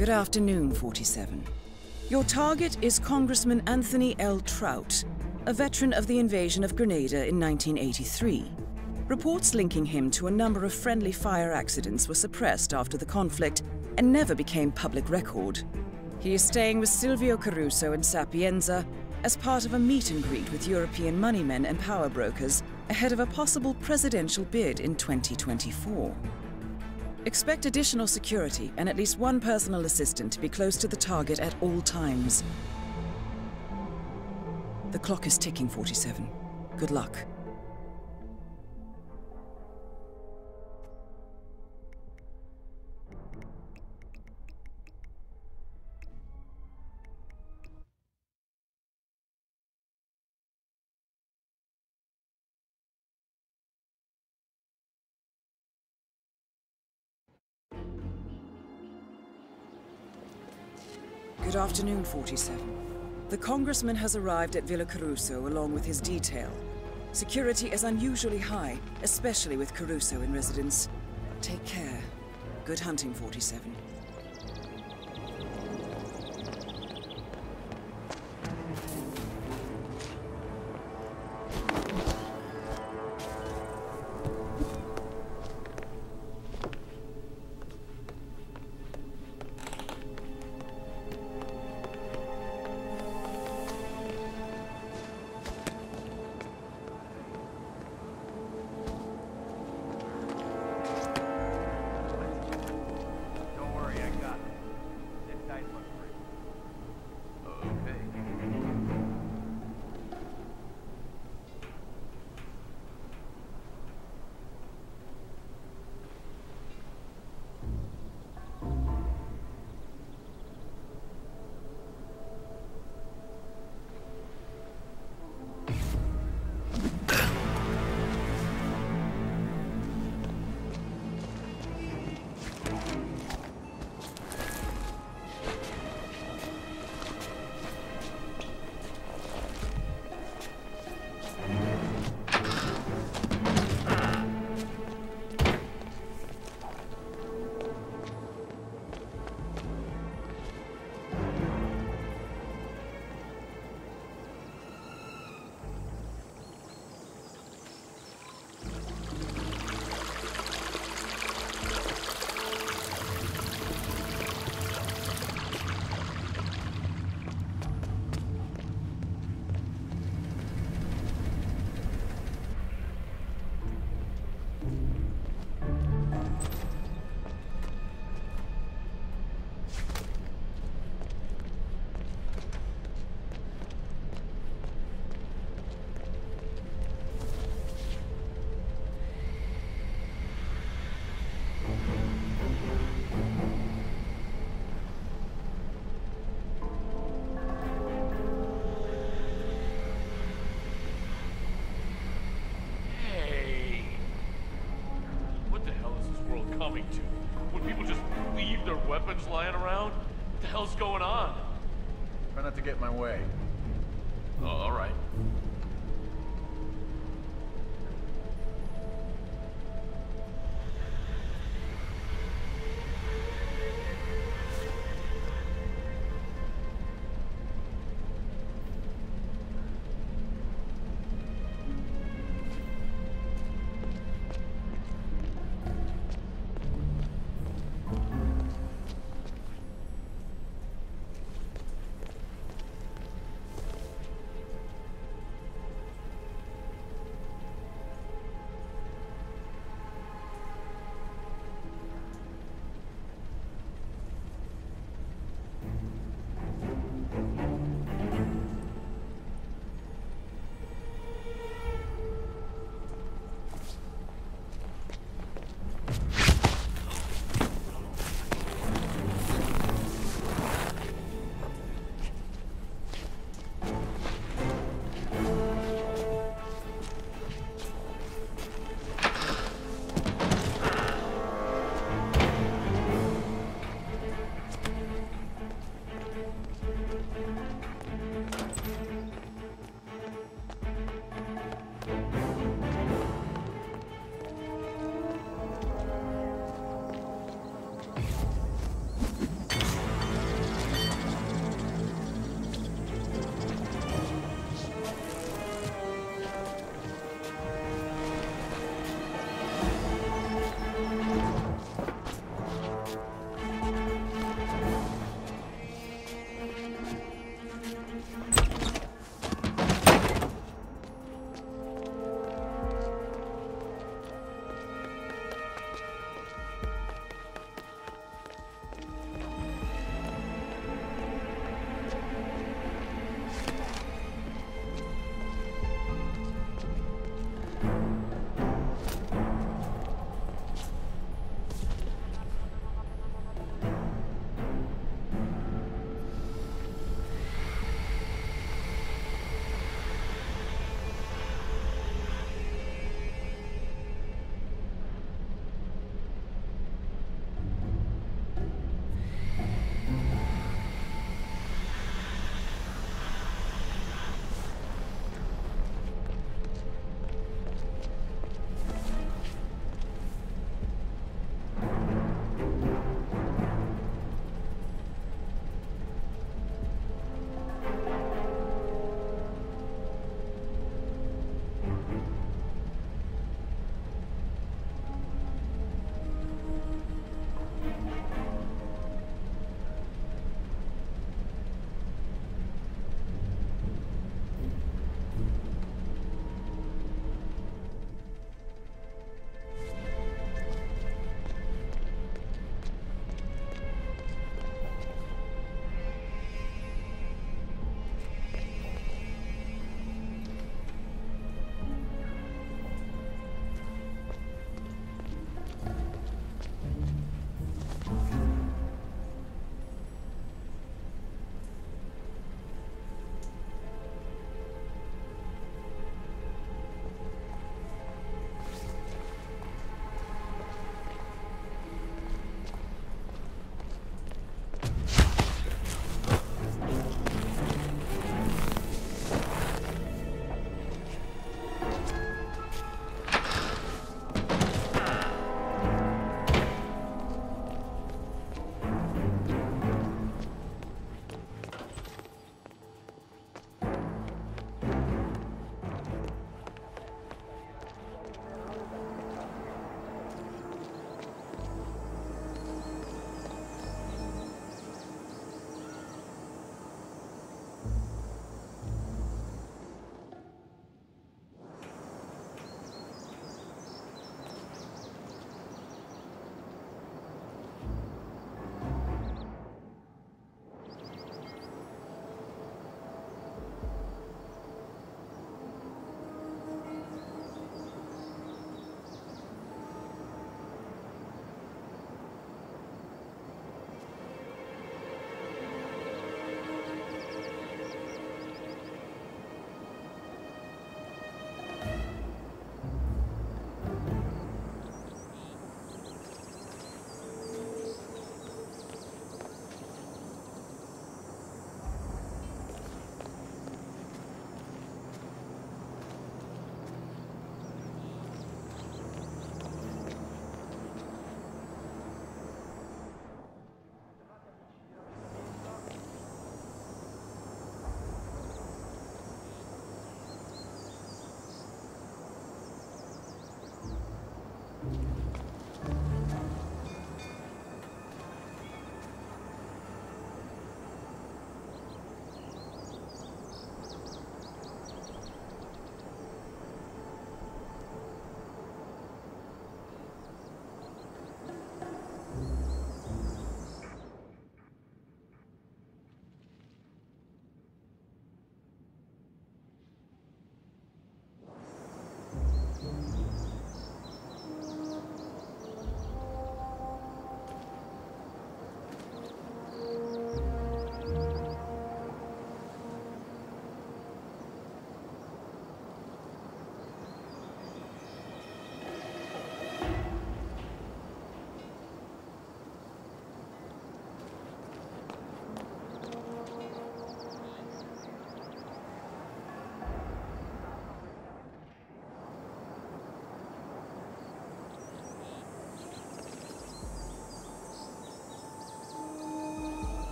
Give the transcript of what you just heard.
Good afternoon, 47. Your target is Congressman Anthony L. Troutt, a veteran of the invasion of Grenada in 1983. Reports linking him to a number of friendly fire accidents were suppressed after the conflict and never became public record. He is staying with Silvio Caruso in Sapienza as part of a meet and greet with European moneymen and power brokers ahead of a possible presidential bid in 2024. Expect additional security and at least one personal assistant to be close to the target at all times. The clock is ticking, 47. Good luck. Good afternoon, 47. The Congressman has arrived at Villa Caruso along with his detail. Security is unusually high, especially with Caruso in residence. Take care. Good hunting, 47. Coming to? Would people just leave their weapons lying around? What the hell's going on? Try not to get in my way. Oh, all right.